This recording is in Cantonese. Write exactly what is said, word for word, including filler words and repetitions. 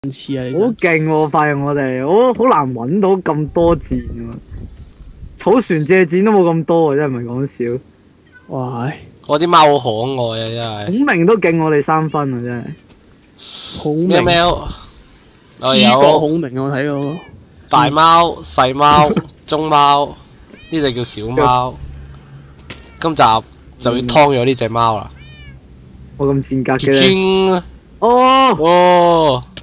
似啊！你好勁喎！發現我哋，我好難揾到咁多箭喎。草船借箭都冇咁多啊！真係唔係講笑。 哇！ 我啲貓好可愛啊！真係。 孔明都勁我哋三分啊！真係。 孔明。 喵喵。我諸葛有孔明我睇過。 大貓、細貓、中貓，呢隻叫小貓。今集就要劏咗呢隻貓啦。 我咁賤格嘅。 傾。 哦。 哦。